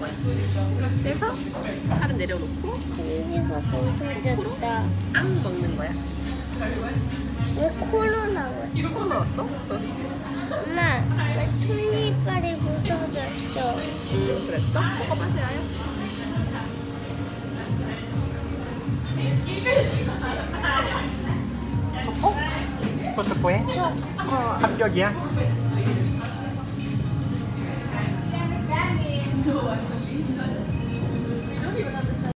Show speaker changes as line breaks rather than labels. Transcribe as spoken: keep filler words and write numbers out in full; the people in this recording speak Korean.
거야. 그래서 칼은 내려놓고
공기가 부서졌다.
앙 먹는 거야.
왜 코로 나와?
코로 나왔어?
엄마, 왜 톱니바리 부서졌어?
음, 그랬어? 코가 맞아요.
초코? 초코 초코해?
초코.
합격이야?